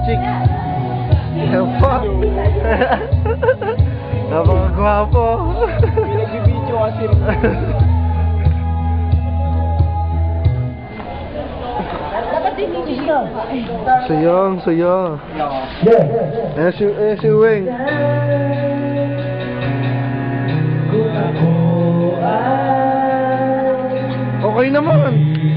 chick. Yan po. Napakagwapo. Pinagbibidyo kasi. Suyong. Si Weng. Okay naman.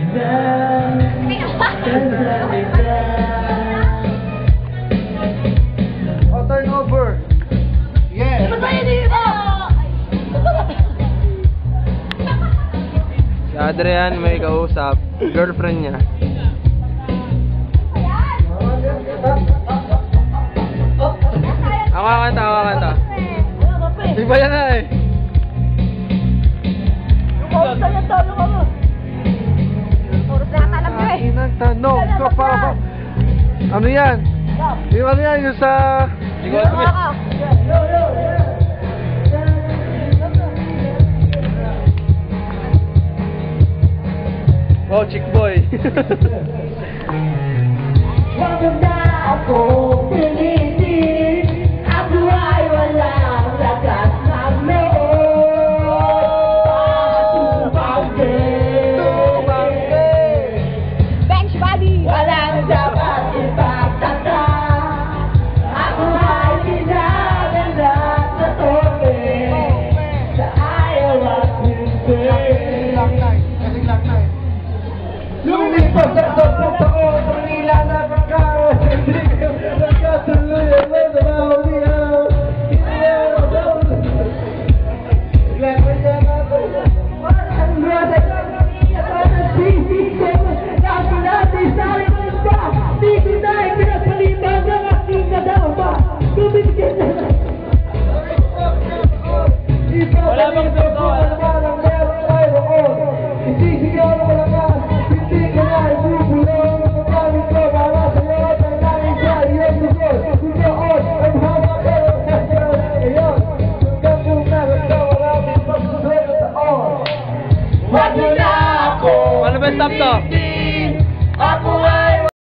Oh, turn over. Yeah. Si Adrian may kausap. Girlfriend niya. Ako kanta. Di ba yan na eh? Nagtanong ka para ba? Ano yan? Yung ano yan? Yung sa... Wow, chick boy. Lumipas sa 10 taon, Manila na nagkatuloy ang mga umiyaw. Wala bang tuto? Wag mo na ako. Ano ba stop to?